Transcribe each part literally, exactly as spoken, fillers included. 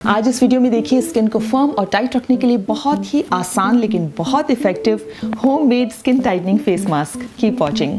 आज इस वीडियो में देखिए स्किन को फर्म और टाइट रखने के लिए बहुत ही आसान लेकिन बहुत effective homemade skin tightening face mask. Keep watching.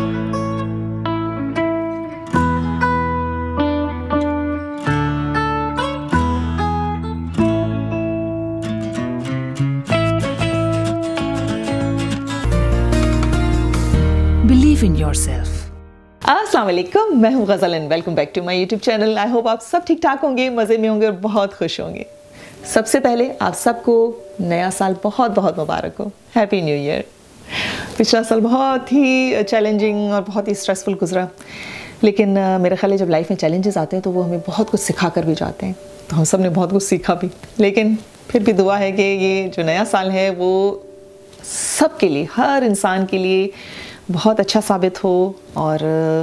Believe in yourself. अस्सलाम वालेकुम, मैं हूं Ghazal and welcome back to my YouTube channel. I hope आप सब ठीक ठाक होंगे, मज़े में होंगे और बहुत खुश होंगे। सबसे पहले आप सबको नया साल बहुत बहुत मुबारक हो। Happy new year. पिछला साल बहुत ही चैलेंजिंग और बहुत ही स्ट्रेसफुल गुजरा, लेकिन uh, मेरे ख्याल है जब लाइफ में चैलेंजेस आते हैं तो वो हमें बहुत कुछ सिखा कर भी जाते हैं। तो हम सब ने बहुत कुछ सीखा भी, लेकिन फिर भी दुआ है कि ये जो नया साल है वो सब के लिए, हर इंसान के लिए बहुत अच्छा साबित हो और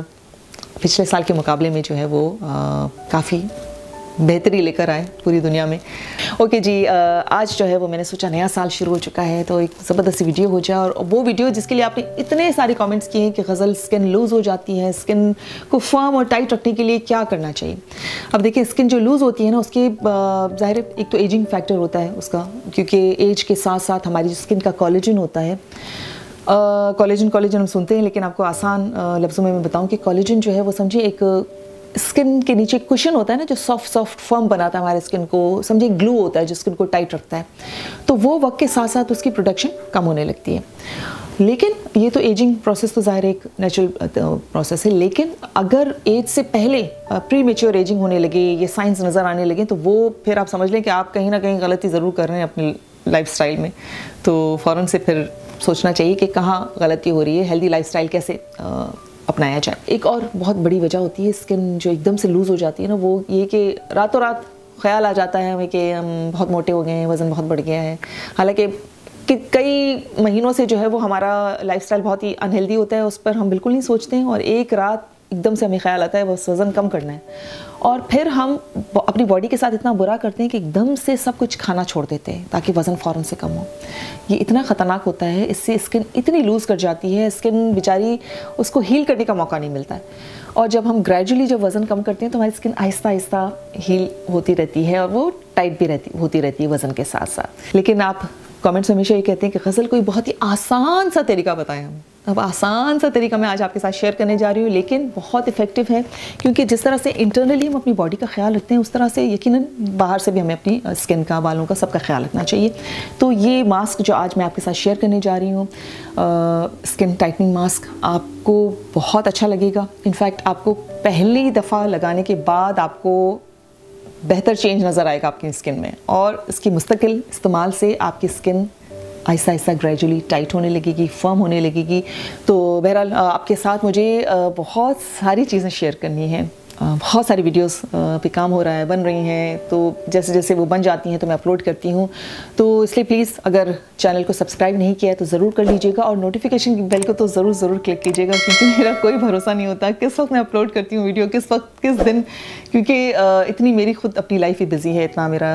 पिछले साल के मुकाबले में जो है वो काफ़ी बेहतरी लेकर आए पूरी दुनिया में। ओके जी, आ, आज जो है वो मैंने सोचा नया साल शुरू हो चुका है तो एक ज़बरदस्त वीडियो हो जाए, और वो वीडियो जिसके लिए आपने इतने सारे कमेंट्स किए हैं कि गज़ल स्किन लूज़ हो जाती है, स्किन को फर्म और टाइट रखने के लिए क्या करना चाहिए। अब देखिए, स्किन जो लूज़ होती है ना, उसके ज़ाहिर एक तो एजिंग फैक्टर होता है उसका, क्योंकि एज के साथ साथ हमारी स्किन का कोलेजन होता है। कोलेजन कोलेजन हम सुनते हैं, लेकिन आपको आसान लफ्ज़ों में मैं बताऊं कि कोलेजन जो है वो समझिए एक स्किन के नीचे कुशन होता है ना, जो सॉफ्ट सॉफ्ट फर्म बनाता है हमारे स्किन को, समझिए ग्लू होता है जो स्किन को टाइट रखता है। तो वो वक्त के साथ साथ उसकी प्रोडक्शन कम होने लगती है। लेकिन ये तो एजिंग प्रोसेस तो ज़ाहिर एक नेचुरल प्रोसेस है, लेकिन अगर एज से पहले प्री मेच्योर एजिंग होने लगे, ये साइंस नज़र आने लगे, तो वो फिर आप समझ लें कि आप कहीं ना कहीं गलती ज़रूर कर रहे हैं अपनी लाइफस्टाइल में। तो फ़ौरन से फिर सोचना चाहिए कि कहाँ गलती हो रही है, हेल्दी लाइफस्टाइल कैसे अपनाया जाए। एक और बहुत बड़ी वजह होती है स्किन जो एकदम से लूज़ हो जाती है ना, वो ये कि रातों रात ख्याल आ जाता है हमें कि हम बहुत मोटे हो गए हैं, वज़न बहुत बढ़ गया है। हालांकि कि कई महीनों से जो है वो हमारा लाइफस्टाइल बहुत ही अनहेल्दी होता है, उस पर हम बिल्कुल नहीं सोचते हैं, और एक रात एकदम से हमें ख्याल आता है बस वज़न कम करना है, और फिर हम अपनी बॉडी के साथ इतना बुरा करते हैं कि एकदम से सब कुछ खाना छोड़ देते हैं ताकि वज़न फ़ौरन से कम हो। ये इतना ख़तरनाक होता है, इससे स्किन इतनी लूज़ कर जाती है, स्किन बेचारी उसको हील करने का मौका नहीं मिलता है। और जब हम ग्रेजुअली जब वज़न कम करते हैं तो हमारी स्किन आहिस्ता आहिस्ता हील होती रहती है और वो टाइट भी रहती होती रहती है वज़न के साथ साथ। लेकिन आप कमेंट्स हमेशा ये कहते हैं कि गज़ल कोई बहुत ही आसान सा तरीका बताएं हम। अब आसान सा तरीका मैं आज आपके साथ शेयर करने जा रही हूँ, लेकिन बहुत इफेक्टिव है, क्योंकि जिस तरह से इंटरनली हम अपनी बॉडी का ख्याल रखते हैं उस तरह से यकीनन बाहर से भी हमें अपनी स्किन का, बालों का, सबका ख्याल रखना चाहिए। तो ये मास्क जो आज मैं आपके साथ शेयर करने जा रही हूँ, स्किन टाइटनिंग मास्क, आपको बहुत अच्छा लगेगा। इनफैक्ट आपको पहली दफ़ा लगाने के बाद आपको बेहतर चेंज नज़र आएगा आपकी स्किन में, और इसकी मुस्तकिल इस्तेमाल से आपकी skin Aahista Aahista gradually tight होने लगेगी, फर्म होने लगेगी। तो बहरहाल आपके साथ मुझे बहुत सारी चीज़ें शेयर करनी है, बहुत सारी वीडियोस पे काम हो रहा है, बन रही हैं, तो जैसे जैसे वो बन जाती हैं तो मैं अपलोड करती हूँ। तो इसलिए प्लीज़ अगर चैनल को सब्सक्राइब नहीं किया है तो ज़रूर कर लीजिएगा, और नोटिफिकेशन की बेल को तो ज़रूर ज़रूर क्लिक कीजिएगा, क्योंकि मेरा कोई भरोसा नहीं होता किस वक्त मैं अपलोड करती हूँ वीडियो, किस वक्त, किस दिन, क्योंकि इतनी मेरी खुद अपनी लाइफ ही बिज़ी है, इतना मेरा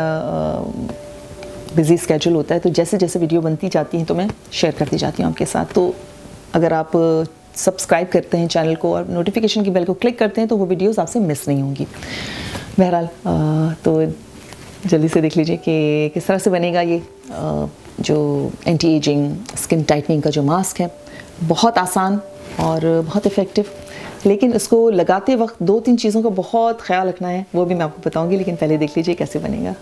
बिज़ी स्केड्यूल होता है। तो जैसे जैसे वीडियो बनती जाती हैं तो मैं शेयर करती जाती हूँ आपके साथ। तो अगर आप सब्सक्राइब करते हैं चैनल को और नोटिफिकेशन की बेल को क्लिक करते हैं तो वो वीडियोस आपसे मिस नहीं होंगी। बहरहाल तो जल्दी से देख लीजिए कि किस तरह से बनेगा ये आ, जो एंटी एजिंग स्किन टाइटनिंग का जो मास्क है। बहुत आसान और बहुत इफ़ेक्टिव, लेकिन इसको लगाते वक्त दो तीन चीज़ों का बहुत ख्याल रखना है, वो भी मैं आपको बताऊँगी, लेकिन पहले देख लीजिए कैसे बनेगा।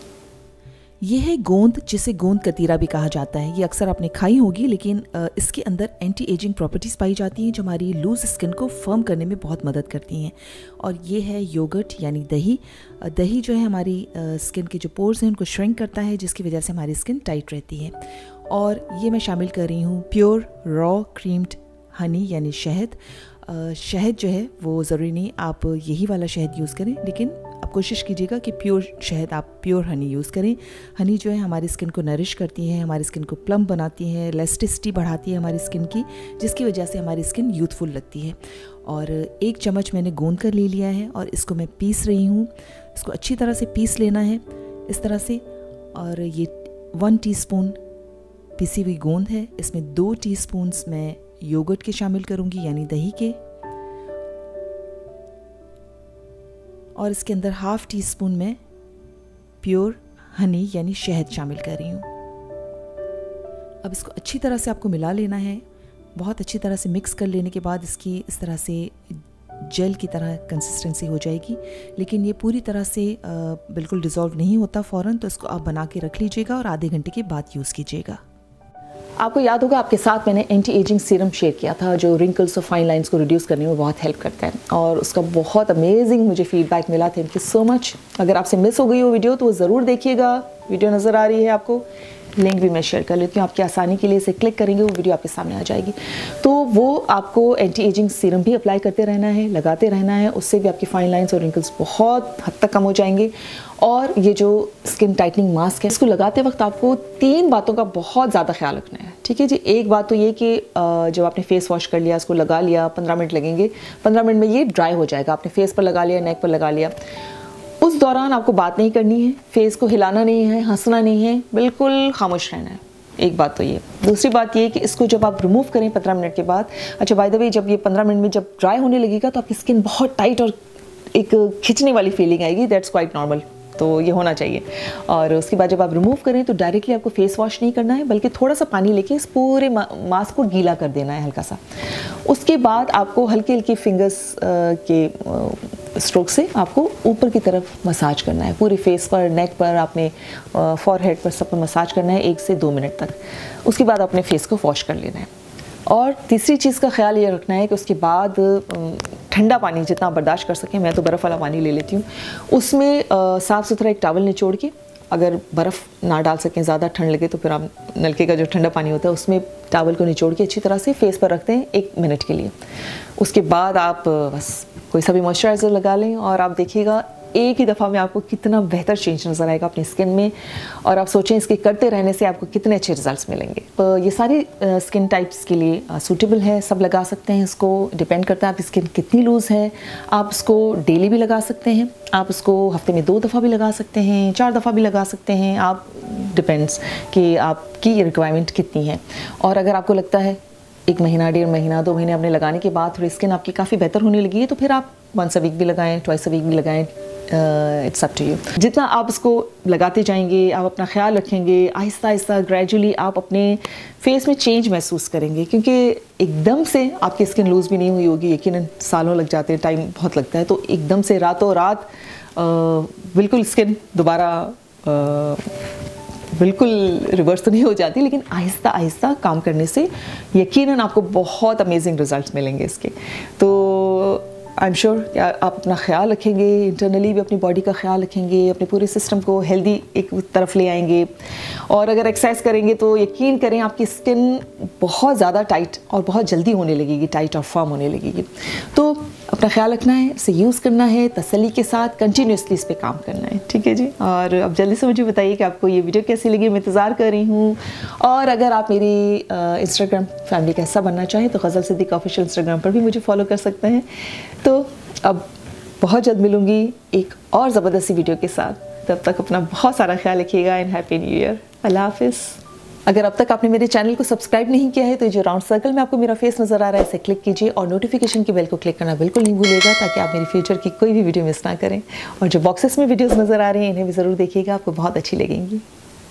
यह है गोंद, जिसे गोंद कतीरा भी कहा जाता है। ये अक्सर आपने खाई होगी, लेकिन इसके अंदर एंटी एजिंग प्रॉपर्टीज़ पाई जाती हैं जो हमारी लूज स्किन को फर्म करने में बहुत मदद करती हैं। और ये है योगर्ट यानी दही। दही जो है हमारी स्किन के जो पोर्स हैं उनको श्रिंक करता है, जिसकी वजह से हमारी स्किन टाइट रहती है। और ये मैं शामिल कर रही हूँ प्योर रॉ क्रीम्ड हनी यानी शहद। शहद जो है वो ज़रूरी नहीं आप यही वाला शहद यूज़ करें, लेकिन आप कोशिश कीजिएगा कि प्योर शहद, आप प्योर हनी यूज़ करें। हनी जो है हमारी स्किन को नरिश करती है, हमारी स्किन को प्लम बनाती है, इलास्टिसिटी बढ़ाती है हमारी स्किन की, जिसकी वजह से हमारी स्किन यूथफुल लगती है। और एक चम्मच मैंने गोंद कर ले लिया है और इसको मैं पीस रही हूँ। इसको अच्छी तरह से पीस लेना है इस तरह से। और ये वन टीस्पून पिसी हुई गोंद है, इसमें दो टीस्पून्स मैं योगर्ट के शामिल करूँगी यानी दही के, और इसके अंदर हाफ़ टी स्पून में प्योर हनी यानी शहद शामिल कर रही हूँ। अब इसको अच्छी तरह से आपको मिला लेना है। बहुत अच्छी तरह से मिक्स कर लेने के बाद इसकी इस तरह से जेल की तरह कंसिस्टेंसी हो जाएगी, लेकिन ये पूरी तरह से आ, बिल्कुल डिज़ोल्व नहीं होता फ़ौरन, तो इसको आप बना के रख लीजिएगा और आधे घंटे के बाद यूज़ कीजिएगा। आपको याद होगा आपके साथ मैंने एंटी एजिंग सीरम शेयर किया था जो रिंकल्स और फाइन लाइंस को रिड्यूस करने में बहुत हेल्प करता है, और उसका बहुत अमेजिंग मुझे फीडबैक मिला। Thank you so much. अगर आपसे मिस हो गई हो वीडियो तो वो ज़रूर देखिएगा। वीडियो नज़र आ रही है आपको, लिंक भी मैं शेयर कर लेती हूँ आपकी आसानी के लिए। इसे क्लिक करेंगे वो वीडियो आपके सामने आ जाएगी। तो वो आपको एंटी एजिंग सीरम भी अप्लाई करते रहना है, लगाते रहना है, उससे भी आपकी फाइन लाइंस और रिंकल्स बहुत हद तक कम हो जाएंगे। और ये जो स्किन टाइटनिंग मास्क है, इसको लगाते वक्त आपको तीन बातों का बहुत ज़्यादा ख्याल रखना है, ठीक है जी। एक बात तो ये कि जब आपने फेस वॉश कर लिया, इसको लगा लिया, पंद्रह मिनट लगेंगे, पंद्रह मिनट में ये ड्राई हो जाएगा। आपने फेस पर लगा लिया, नेक पर लगा लिया, उस दौरान आपको बात नहीं करनी है, फेस को हिलाना नहीं है, हंसना नहीं है, बिल्कुल खामोश रहना है। एक बात तो ये। दूसरी बात ये कि इसको जब आप रिमूव करें पंद्रह मिनट के बाद, अच्छा बाय द वे, जब ये पंद्रह मिनट में जब ड्राई होने लगेगा तो आपकी स्किन बहुत टाइट और एक खिंचने वाली फीलिंग आएगी। दैट्स क्वाइट नॉर्मल, तो ये होना चाहिए। और उसके बाद जब आप रिमूव करें तो डायरेक्टली आपको फेस वॉश नहीं करना है, बल्कि थोड़ा सा पानी लेके इस पूरे मा, मास्क को गीला कर देना है हल्का सा। उसके बाद आपको हल्की हल्की फिंगर्स के स्ट्रोक से आपको ऊपर की तरफ मसाज करना है, पूरे फेस पर, नेक पर, आपने फॉरहेड पर, सब पर मसाज करना है एक से दो मिनट तक। उसके बाद अपने फेस को वॉश कर लेना है। और तीसरी चीज़ का ख्याल ये रखना है कि उसके बाद ठंडा पानी जितना बर्दाश्त कर सकें, मैं तो बर्फ़ वाला पानी ले लेती हूँ, उसमें साफ़ सुथरा एक टॉवल निचोड़ के, अगर बर्फ़ ना डाल सकें, ज़्यादा ठंड लगे तो फिर आप नलके का जो ठंडा पानी होता है उसमें टॉवल को निचोड़ के अच्छी तरह से फेस पर रखते हैं एक मिनट के लिए। उसके बाद आप बस कोई सा भी मॉइस्चराइज़र लगा लें और आप देखिएगा एक ही दफ़ा में आपको कितना बेहतर चेंज नज़र आएगा अपनी स्किन में। और आप सोचें इसके करते रहने से आपको कितने अच्छे रिजल्ट्स मिलेंगे। तो ये सारी स्किन टाइप्स के लिए सूटेबल है, सब लगा सकते हैं इसको। डिपेंड करता है आपकी स्किन कितनी लूज़ है। आप इसको डेली भी लगा सकते हैं, आप इसको हफ्ते में दो दफ़ा भी लगा सकते हैं, चार दफ़ा भी लगा सकते हैं, आप डिपेंड्स कि आपकी रिक्वायरमेंट कितनी है। और अगर आपको लगता है एक महीना, डेढ़ महीना, दो महीने आपने लगाने के बाद थोड़ी स्किन आपकी काफ़ी बेहतर होने लगी है, तो फिर आप वंस अ वीक भी लगाएं, ट्वाइस अ वीक भी लगाएं, इट्स अप टू यू। जितना आप इसको लगाते जाएंगे, आप अपना ख्याल रखेंगे, आहिस्ता आहिस्ता ग्रेजुअली आप अपने फेस में चेंज महसूस करेंगे। क्योंकि एकदम से आपकी स्किन लूज़ भी नहीं हुई होगी, यकीनन सालों लग जाते हैं, टाइम बहुत लगता है। तो एकदम से रातों रात बिल्कुल स्किन दोबारा बिल्कुल रिवर्स तो नहीं हो जाती, लेकिन आहिस्ता आहिस्ता काम करने से यकीनन आपको बहुत अमेजिंग रिजल्ट्स मिलेंगे इसके। तो आई एम श्योर कि आप अपना ख्याल रखेंगे, इंटरनली भी अपनी बॉडी का ख्याल रखेंगे, अपने पूरे सिस्टम को हेल्दी एक तरफ ले आएंगे। और अगर एक्सरसाइज करेंगे तो यकीन करें आपकी स्किन बहुत ज़्यादा टाइट और बहुत जल्दी होने लगेगी, टाइट और फर्म होने लगेगी। तो अपना ख्याल रखना है, इसे यूज़ करना है, तसल्ली के साथ कंटिन्यूसली इस पर काम करना है, ठीक है जी। और अब जल्दी से मुझे बताइए कि आपको ये वीडियो कैसी लगी, मैं इंतज़ार कर रही हूँ। और अगर आप मेरी इंस्टाग्राम फैमिली का हिस्सा बनना चाहें तो गज़ल सिद्दीक ऑफिशियल इंस्टाग्राम पर भी मुझे फॉलो कर सकते हैं। तो अब बहुत जल्द मिलूँगी एक और ज़बरदस्त वीडियो के साथ। तब तक अपना बहुत सारा ख्याल रखिएगा एंड हैप्पी न्यू ईयर। अल्लाह हाफिज़। अगर अब तक आपने मेरे चैनल को सब्सक्राइब नहीं किया है तो जो राउंड सर्कल में आपको मेरा फेस नज़र आ रहा है इसे क्लिक कीजिए और नोटिफिकेशन की बेल को क्लिक करना बिल्कुल नहीं भूलिएगा, ताकि आप मेरी फ्यूचर की कोई भी वीडियो मिस ना करें। और जो बॉक्सेस में वीडियोस नज़र आ रहे हैं इन्हें भी ज़रूर देखिएगा, आपको बहुत अच्छी लगेंगी।